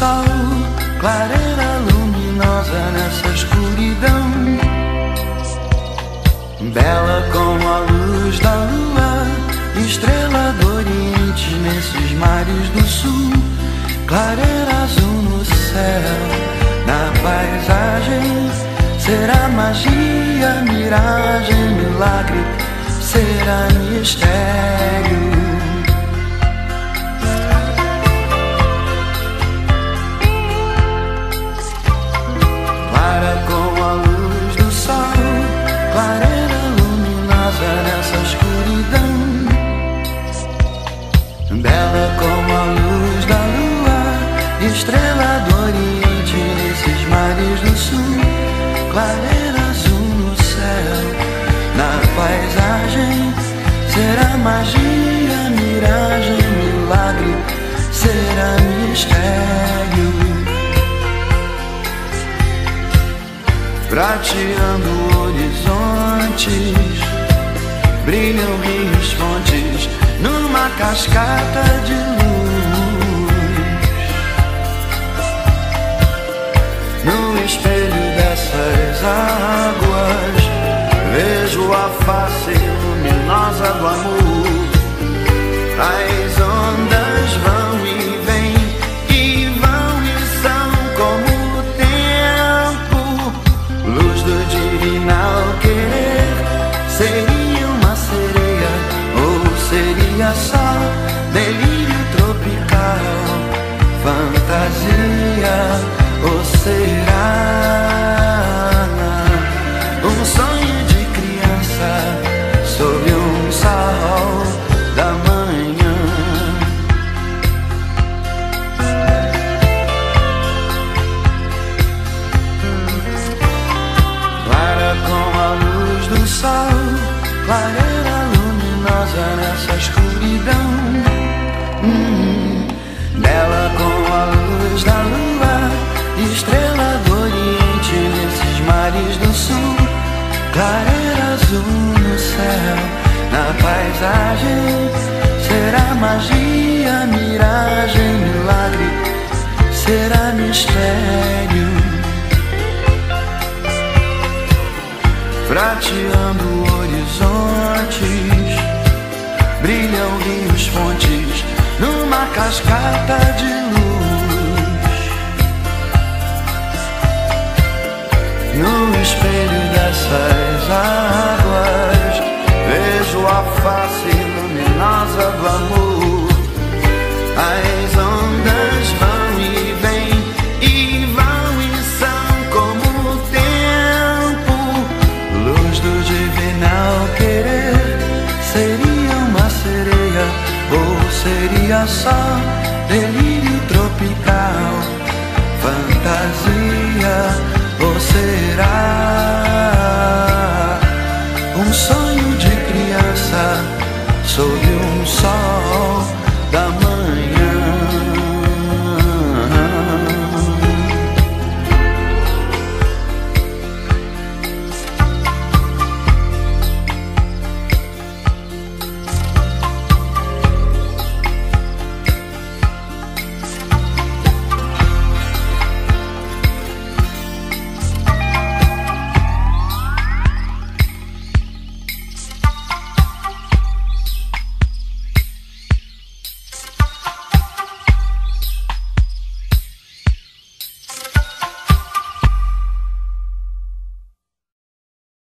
sol, clareira luminosa nessa escuridão, bela como a luz da lua, estrela do oriente nesses mares do sul, clareira azul no céu, na paisagem. Será magia, miragem, milagre, será mistério. Clara como a luz do sol, clareira luminosa nessa escuridão, bela como a luz da lua, estrela do oriente nesses mares do sul, clareira azul no céu, na paisagem. Será magia, miragem, milagre, será mistério. Prateando horizontes, brilham rios, fontes, numa cascata de luz. No espelho dessas águas, vejo a face luminosa do amor. As ondas vão e vêm, e vão e são como o tempo. Luz do divinal querer, seria uma sereia, ou seria só delírio tropical, fantasia. Ou será um sonho de criança sob um sol da manhã? Clara como a luz do sol, clareira luminosa nessa escuridão, bela como a luz da lua, estrela do oriente nesses mares do sul, clareira azul no céu, na paisagem. Será magia, miragem, milagre, será mistério. Prateando horizontes, brilham rios, fontes, numa cascata de luz.